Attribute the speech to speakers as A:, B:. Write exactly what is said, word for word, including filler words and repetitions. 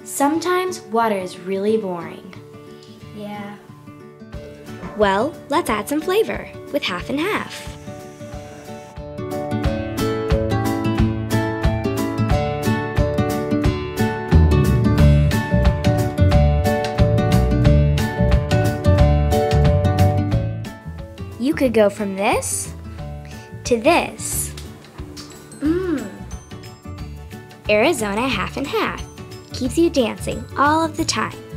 A: Sometimes water is really boring.
B: Yeah.
C: Well, let's add some flavor with half and half. You could go from this to this.
B: Mmm.
C: Arizona half and half keeps you dancing all of the time.